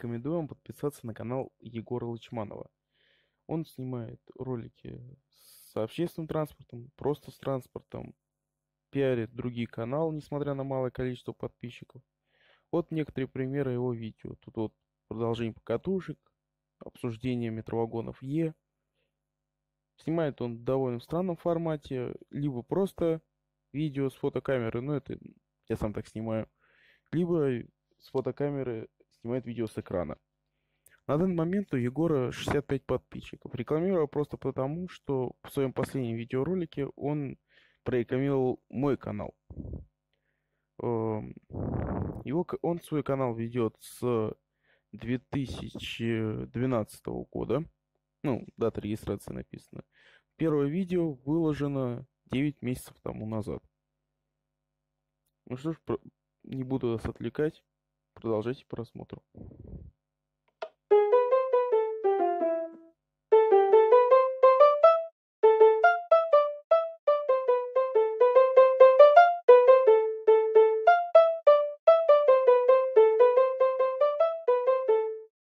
рекомендую вам подписаться на канал Егора Лычманова. Он снимает ролики с общественным транспортом, просто с транспортом, пиарит другие каналы, несмотря на малое количество подписчиков. Вот некоторые примеры его видео. Тут вот продолжение покатушек, обсуждение метровагонов Е. Снимает он в довольно странном формате, либо просто видео с фотокамеры, ну это я сам так снимаю, либо с фотокамеры снимает видео с экрана. На данный момент у Егора 65 подписчиков. Рекламирую просто потому, что в своем последнем видеоролике он прорекламировал мой канал. Он свой канал ведет с 2012 года. Ну, дата регистрации написана. Первое видео выложено 9 месяцев тому назад. Ну что ж, не буду вас отвлекать. Продолжайте просмотр.